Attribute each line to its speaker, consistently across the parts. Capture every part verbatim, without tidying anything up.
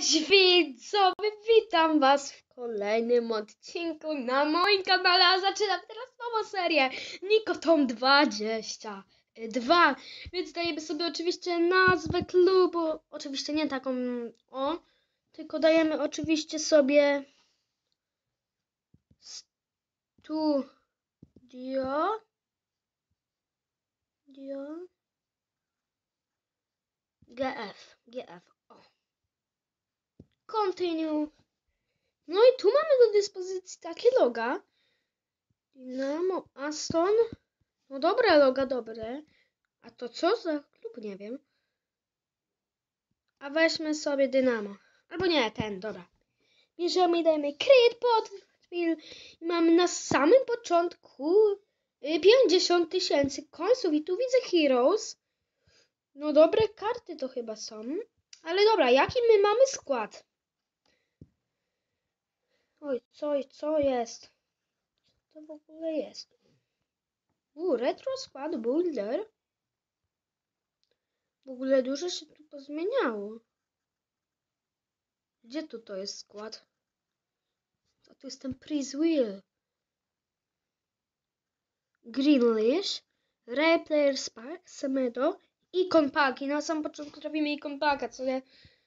Speaker 1: Cześć widzowie, witam was w kolejnym odcinku na moim kanale, a zaczynam teraz nową serię Nikotom dwadzieścia dwa, więc dajemy sobie oczywiście nazwę klubu, oczywiście nie taką o, tylko dajemy oczywiście sobie studio, dio, gf, gf, o. Continue. No i tu mamy do dyspozycji takie loga. Dynamo, Aston. No dobre loga, dobre. A to co za klub? Nie wiem. A weźmy sobie Dynamo. Albo nie, ten, dobra. Bierzemy i dajemy Create Profile. I mamy na samym początku pięćdziesiąt tysięcy końców. I tu widzę Heroes. No dobre karty to chyba są. Ale dobra, jaki my mamy skład? Oj, co, co jest? Co to w ogóle jest? U, retro skład builder. W ogóle dużo się tu pozmieniało. Gdzie tu to jest skład? A tu jest ten Prize Wheel. Greenlish, Rare Player Spark, Semedo, Icon Paki. Na samym początku trafimy Icon Paka, co nie?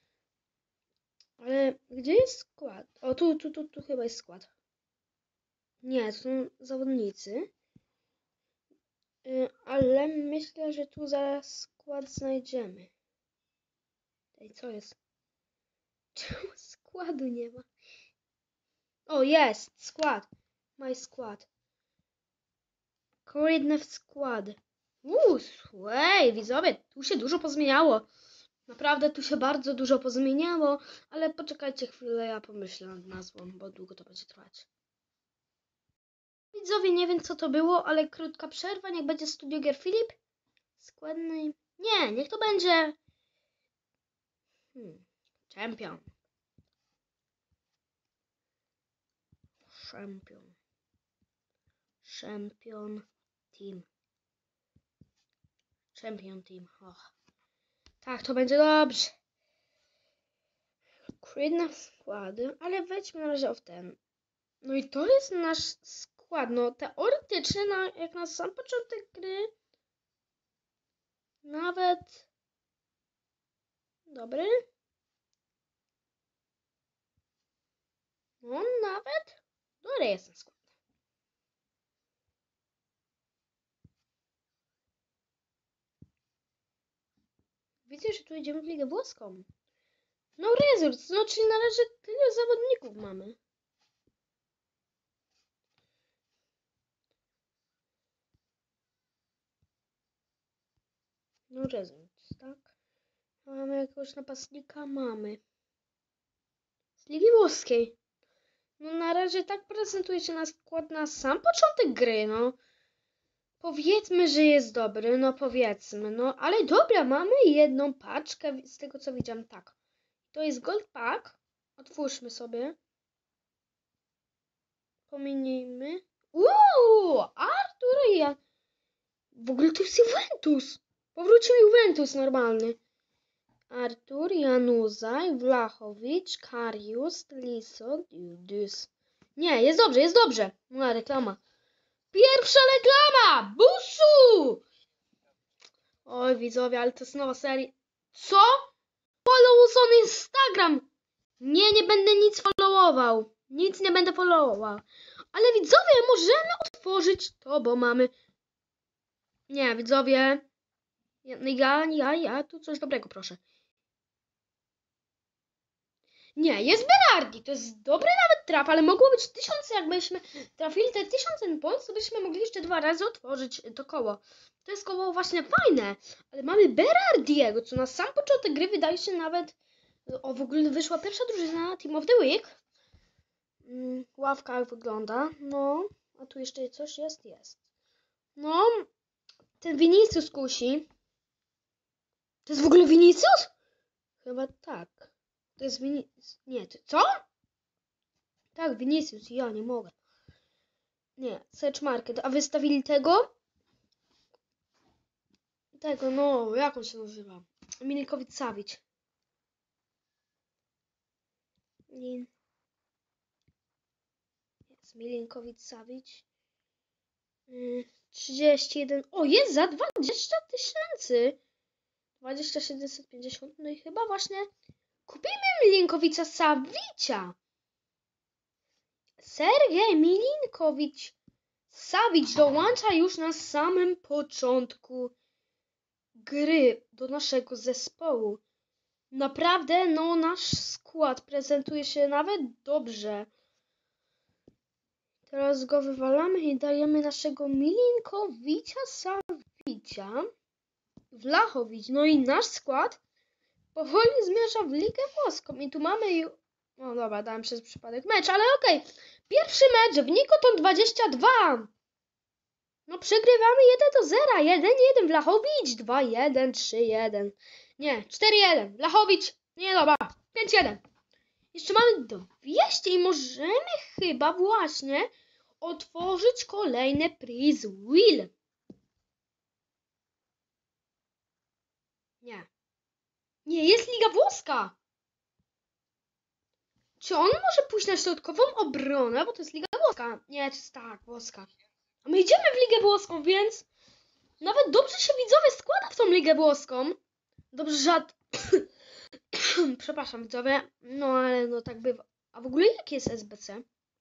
Speaker 1: Ale gdzie jest skład? O, tu, tu, tu, tu chyba jest skład. Nie, to są zawodnicy. Yy, ale myślę, że tu zaraz skład znajdziemy. Ej, co jest? Czemu składu nie ma? O, jest! Skład. My skład. Kolejny skład. Uuu, słuchaj, widzowie, tu się dużo pozmieniało. Naprawdę tu się bardzo dużo pozmieniało, ale poczekajcie chwilę, ja pomyślę nad nazwą, bo długo to będzie trwać. Widzowie, nie wiem co to było, ale krótka przerwa, niech będzie Studio Gier Filip. Składny... Nie, niech to będzie... Hmm. Champion. Champion. Champion Team. Champion Team. Och. Tak, to będzie dobrze. Create składy, ale wejdźmy na razie w ten. No i to jest nasz skład. No teoretycznie, no, jak na sam początek gry, nawet dobry. No nawet dobry jest ten skład. Widzę, że tu idziemy w Ligę Włoską. No result, no czyli na razie tyle zawodników mamy. No result, tak. Mamy jakiegoś napastnika? Mamy. Z Ligi Włoskiej. No na razie tak prezentuje się na skład na sam początek gry, no. Powiedzmy, że jest dobry, no powiedzmy, no. Ale dobra, mamy jedną paczkę z tego co widziałam, tak. To jest Gold Pack. Otwórzmy sobie. Pominijmy. Uuu, Artur i ja. W ogóle to jest Juventus. Powrócił Juventus normalny. Artur, Januzaj, Vlachowicz, Karius, Liso, Dudus. Nie, jest dobrze, jest dobrze. Moja reklama. Pierwsza reklama! Busu! Oj, widzowie, ale to jest nowa seria. Co? Follow on Instagram. Nie, nie będę nic followował. Nic nie będę followował. Ale widzowie, możemy otworzyć to, bo mamy... Nie, widzowie. Ja, ja, ja, ja, tu coś dobrego, proszę. Nie, jest Berardi, to jest dobry nawet traf, ale mogło być tysiące, jakbyśmy trafili te tysiąc points, to byśmy mogli jeszcze dwa razy otworzyć to koło. To jest koło właśnie fajne, ale mamy Berardiego, co na sam początek gry wydaje się nawet... O, w ogóle wyszła pierwsza drużyna Team of the Week. Mm, ławka jak wygląda, no, a tu jeszcze coś jest, jest. No, ten Vinicius kusi. To jest w ogóle Vinicius? Chyba tak. To jest Vinicius. Nie, to co? Tak, Vinicius. Ja nie mogę. Nie, Search Market. A wystawili tego? Tego, no, jak on się nazywa? Milinkovic Savic. Lin. Jest Milinkovic-Savic. Yy, trzydzieści jeden. O, jest za dwadzieścia tysięcy. dwadzieścia siedemset pięćdziesiąt. No i chyba właśnie kupimy Milinkovica-Savicia. Sergiej Milinkowicz-Savic dołącza już na samym początku gry do naszego zespołu. Naprawdę, no nasz skład prezentuje się nawet dobrze. Teraz go wywalamy i dajemy naszego Milinkowicia-Savicia. Vlahovic. No i nasz skład powoli zmierza w Ligę Włoską. I tu mamy już... No dobra, dałem przez przypadek mecz, ale okej. Okay. Pierwszy mecz w Nikoton dwadzieścia dwa. No przegrywamy jeden do zera. jeden jeden Vlahovic. dwa jeden, trzy jeden. Nie, cztery jeden. Vlahovic. Nie, dobra. pięć jeden. Jeszcze mamy dwieście i możemy chyba właśnie otworzyć kolejny prize wheel. Nie. Nie, jest Liga Włoska. Czy on może pójść na środkową obronę? Bo to jest Liga Włoska. Nie, to jest tak, Włoska. A my idziemy w Ligę Włoską, więc nawet dobrze się widzowie składa w tą Ligę Włoską. Dobrze, że... Przepraszam widzowie. No ale no tak bywa. A w ogóle jaki jest S B C?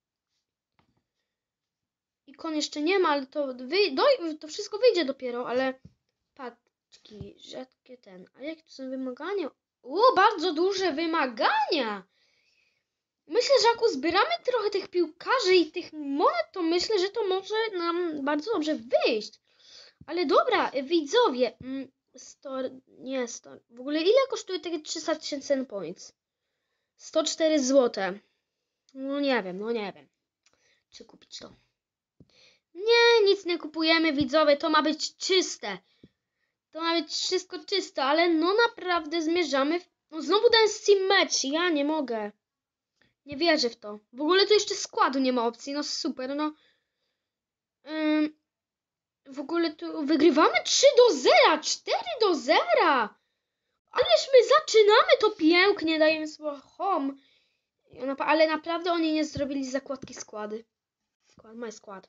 Speaker 1: Ikon jeszcze nie ma, ale to, wy... Doj... to wszystko wyjdzie dopiero, ale... Paczki, rzadkie ten. A jakie to są wymagania? O, bardzo duże wymagania! Myślę, że jak uzbieramy trochę tych piłkarzy i tych monet, to myślę, że to może nam bardzo dobrze wyjść. Ale dobra, widzowie. Store, nie, store. W ogóle ile kosztuje takie trzysta tysięcy points? sto cztery złote. No nie wiem, no nie wiem. Czy kupić to? Nie, nic nie kupujemy, widzowie. To ma być czyste. To ma być wszystko czyste, ale no naprawdę zmierzamy w... No znowu ten Steam Match. Ja nie mogę. Nie wierzę w to. W ogóle tu jeszcze składu nie ma opcji. No super, no. Ym, w ogóle tu wygrywamy trzy do zera. cztery do zera. Ależ my zaczynamy to pięknie. Dajemy sobie home. Ale naprawdę oni nie zrobili zakładki składy. Skład, my skład.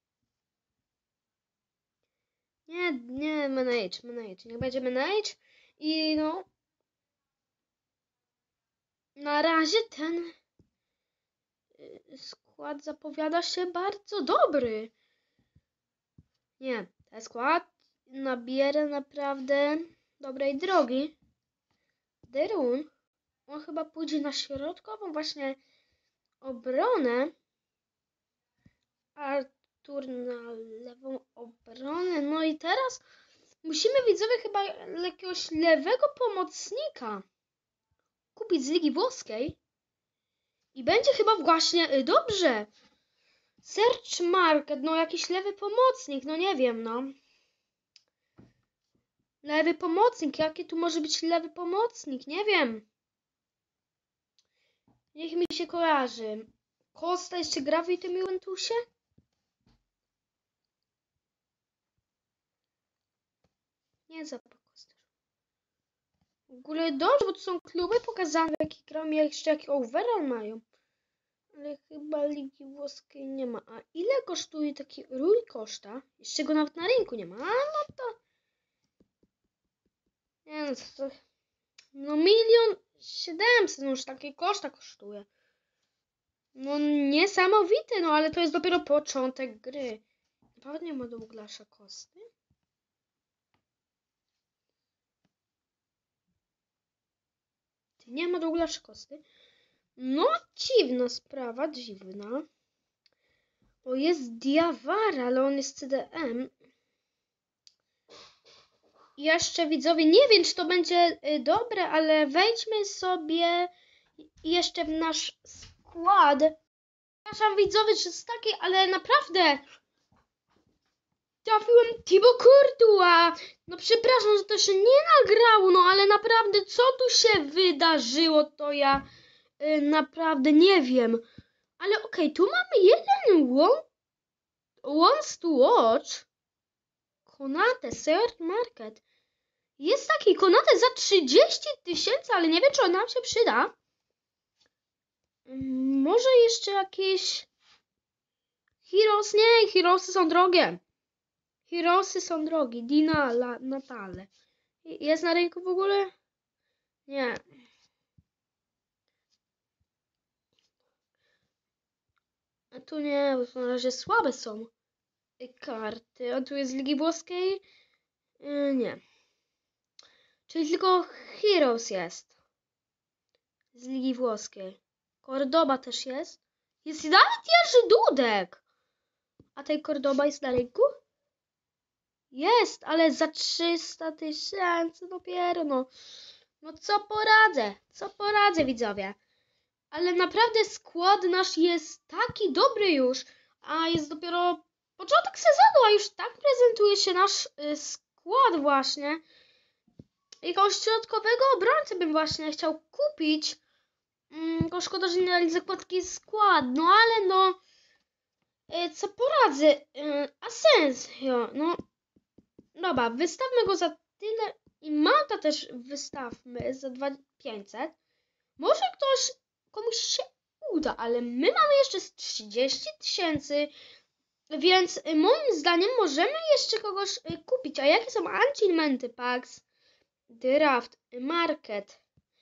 Speaker 1: Nie, nie, manage, manage. Niech będzie manage. I no. Na razie ten skład zapowiada się bardzo dobry. Nie, ten skład nabiera naprawdę dobrej drogi. Derun, on chyba pójdzie na środkową właśnie obronę. Artur na lewą obronę. No i teraz musimy widzowie chyba jakiegoś lewego pomocnika kupić z Ligi Włoskiej. I będzie chyba właśnie dobrze. Search market, no jakiś lewy pomocnik, no nie wiem, no. Lewy pomocnik, jaki tu może być lewy pomocnik, nie wiem. Niech mi się kojarzy. Costa jeszcze gra w tym Juventusie? Nie za Costa. W ogóle dobrze, bo to są kluby pokazane, w jakich grają, jeszcze jaki overall mają. Ale chyba Ligi Włoskiej nie ma. A ile kosztuje taki Rui Costa? Jeszcze go nawet na rynku nie ma. A no to... Nie no to... No milion siedemset, no już takie Costa kosztuje. No niesamowite, no ale to jest dopiero początek gry. Naprawdę nie ma Douglasza Costy? Ty nie ma Douglasza Costy? No dziwna sprawa, dziwna. O, jest Diawara, ale on jest C D M. Jeszcze widzowie, nie wiem czy to będzie dobre, ale wejdźmy sobie jeszcze w nasz skład. Przepraszam widzowie, że jest taki, ale naprawdę trafiłem Thibaut Courtois. No przepraszam, że to się nie nagrało, no ale naprawdę co tu się wydarzyło, to ja y, naprawdę nie wiem. Ale okej, okay, tu mamy jeden one, wants to watch. Konate, Search Market. Jest taki Konate za trzydzieści tysięcy, ale nie wiem, czy on nam się przyda. Może jeszcze jakieś... Heroes? Nie, Heroesy są drogie. Heroesy są drogie. Dina, La, Natale. Jest na rynku w ogóle? Nie. A tu nie, bo na razie słabe są karty. A tu jest z Ligi Włoskiej? Yy, nie. Czyli tylko Heroes jest. Z Ligi Włoskiej. Cordoba też jest. Jest nawet Jerzy Dudek. A tej Cordoba jest na rynku? Jest, ale za trzysta tysięcy dopiero, no. No co poradzę? Co poradzę, widzowie? Ale naprawdę skład nasz jest taki dobry już, a jest dopiero początek sezonu, a już tak prezentuje się nasz y, skład właśnie. Jakiegoś środkowego obrońcę bym właśnie chciał kupić. Mm, tylko szkoda, że nie dali zakładki skład, no ale no... Y, co poradzę? Y, Asensio, no... Dobra, wystawmy go za tyle i Mata też wystawmy za dwa tysiące pięćset. Może ktoś, komuś się uda, ale my mamy jeszcze trzydzieści tysięcy, więc moim zdaniem możemy jeszcze kogoś kupić. A jakie są achievementy packs? Draft, market,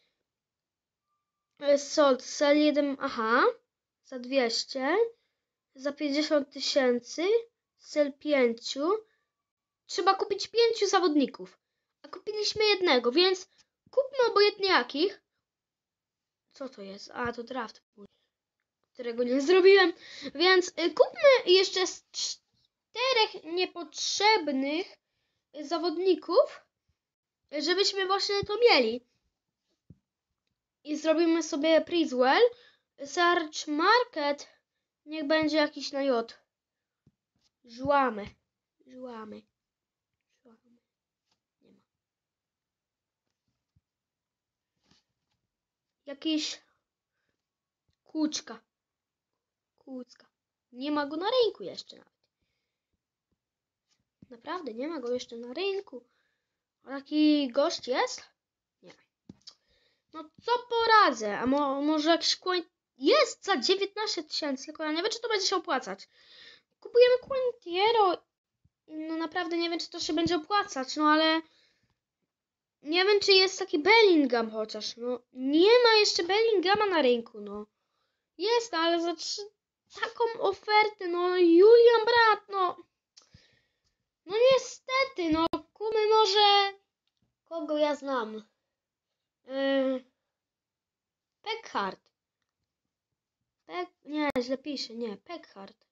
Speaker 1: sold, sell jeden, aha, za dwieście, za pięćdziesiąt tysięcy, sell pięć. Trzeba kupić pięciu zawodników, a kupiliśmy jednego, więc kupmy obojętnie jakich. Co to jest? A, to draft, którego nie zrobiłem. Więc kupmy jeszcze z czterech niepotrzebnych zawodników, żebyśmy właśnie to mieli. I zrobimy sobie Priswell. Search Market. Niech będzie jakiś na J. Żłamy. Żłamy. Żłamy. Nie ma. Jakiś Kuczka. Kucka. Nie ma go na rynku jeszcze nawet. Naprawdę, nie ma go jeszcze na rynku. A taki gość jest? Nie. No co poradzę? A mo może jakiś kłoń... Jest za dziewiętnaście tysięcy, tylko ja nie wiem, czy to będzie się opłacać. Kupujemy Quintiero. No naprawdę nie wiem, czy to się będzie opłacać, no ale... Nie wiem, czy jest taki Bellingham chociaż, no. Nie ma jeszcze Bellinghama na rynku, no. Jest, ale za trzy... taką ofertę, no. Julian Brandt, no. No niestety, no. Kupmy może... Kogo ja znam? Yy... Peckhard. Pek... Nie, źle piszę, nie. Peckhard.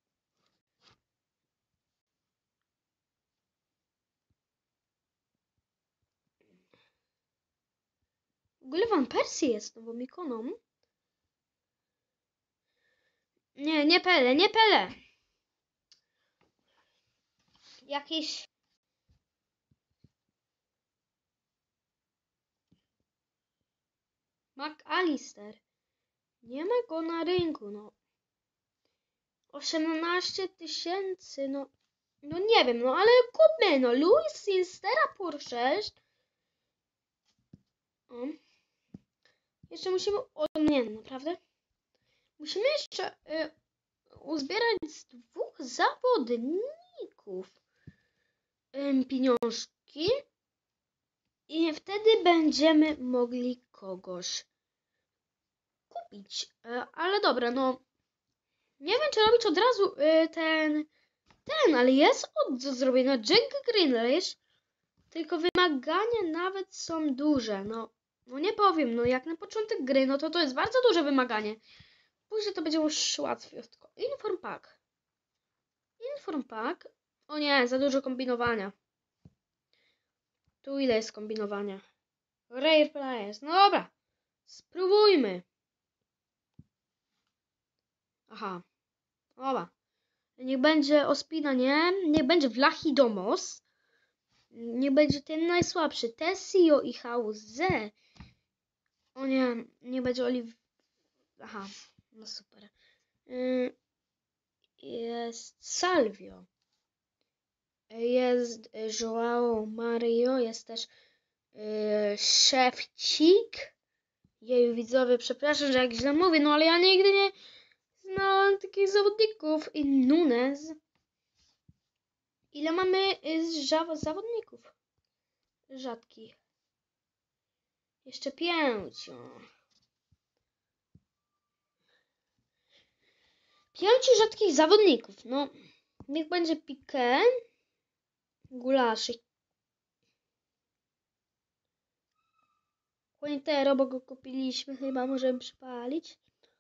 Speaker 1: W ogóle Van Persie jest nową ikoną. Nie, nie Pele, nie Pele. Jakiś... McAllister. Nie ma go na rynku, no. osiemnaście tysięcy, no. No nie wiem, no ale kupmy, no. Luis Sinstera por sześć. O. Jeszcze musimy... O nie, naprawdę? Musimy jeszcze y, uzbierać z dwóch zawodników y, pieniążki. I wtedy będziemy mogli kogoś kupić. Y, ale dobra, no. Nie wiem, czy robić od razu y, ten... Ten, ale jest od do zrobienia. Jack Grealish. Tylko wymagania nawet są duże. No, no nie powiem, no jak na początek gry, no to to jest bardzo duże wymaganie. Później to będzie już łatwiej. Inform pack. Inform pack. O nie, za dużo kombinowania. Tu ile jest kombinowania? Rare players. No dobra. Spróbujmy. Aha. Dobra. Niech będzie Ospina, nie? Niech będzie Vlachidomos. Niech będzie ten najsłabszy. Tessio i Hauze. O nie, nie będzie Oliw... Aha, no super. Yy, jest Salvio. Jest João Mario. Jest też yy, Szewcik. Jeju, widzowie, przepraszam, że jak źle mówię, no ale ja nigdy nie znałam takich zawodników. I Nunes. Ile mamy y, zawodników? Rzadkich. Jeszcze pięć. O. Pięciu rzadkich zawodników. No, niech będzie Piqué. Gulaszy. Quintero, bo go kupiliśmy. Chyba możemy przypalić.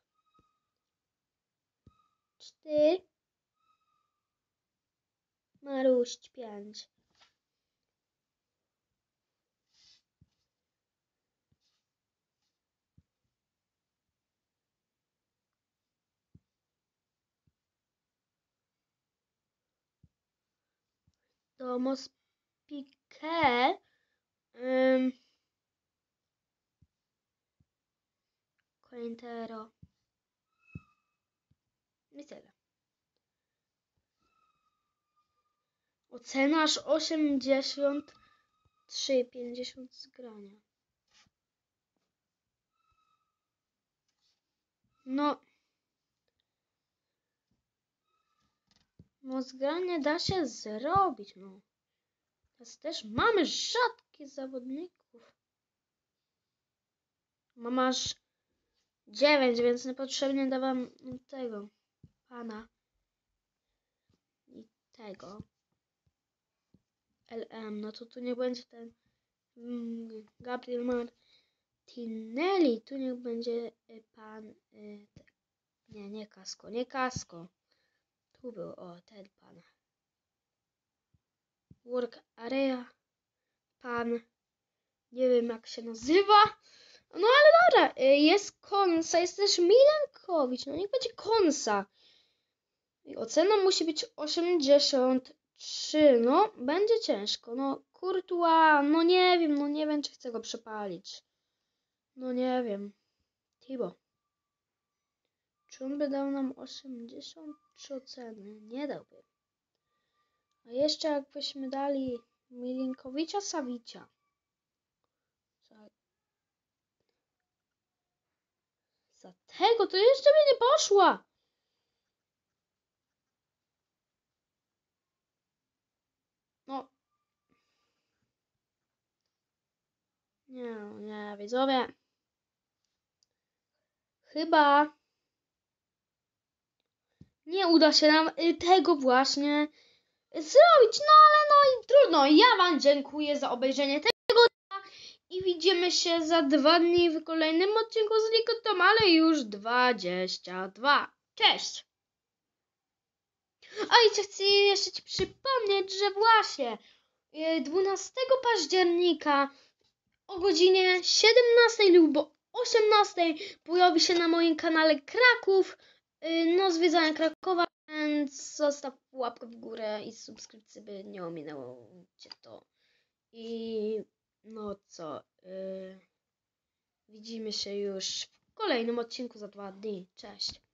Speaker 1: Cztery. Maruść, pięć. Tomos Piqué. Um, Quintero. I tyle. Ocena aż osiemdziesiąt trzy, pięćdziesiąt zgrania. No. No zgranie da się zrobić, no. Teraz też mamy rzadkich zawodników. Mam aż dziewięć, więc niepotrzebnie dawam tego pana i tego. L M, no to tu nie będzie ten mm, Gabriel Martinelli, tu niech będzie y, pan, y, te, nie, nie Kasko, nie Kasko. Tu był, o, ten pan. Work Area, pan, nie wiem jak się nazywa, no ale dobra, y, jest Konsa, jest też Milankowicz, no niech będzie Konsa. I ocena musi być osiemdziesiąt trzy, no będzie ciężko, no Courtois, no nie wiem, no nie wiem czy chcę go przepalić. No nie wiem. Thibaut. Czy on by dał nam osiemdziesiąt trzy oceny? Nie dałby. A jeszcze jakbyśmy dali Milinkowicza Savicia. Za, za tego to jeszcze by nie poszła. No. Nie, nie, widzowie. Chyba nie uda się nam tego właśnie zrobić. No ale no i trudno. Ja wam dziękuję za obejrzenie tego i widzimy się za dwa dni w kolejnym odcinku z Ligotą, ale już dwadzieścia dwa. Cześć! A i chcę jeszcze ci przypomnieć, że właśnie dwunastego października o godzinie siedemnastej lub osiemnastej pojawi się na moim kanale Kraków, no zwiedzanie Krakowa, więc zostaw łapkę w górę i subskrypcję, by nie ominęło cię to. I no co, yy, widzimy się już w kolejnym odcinku za dwa dni. Cześć!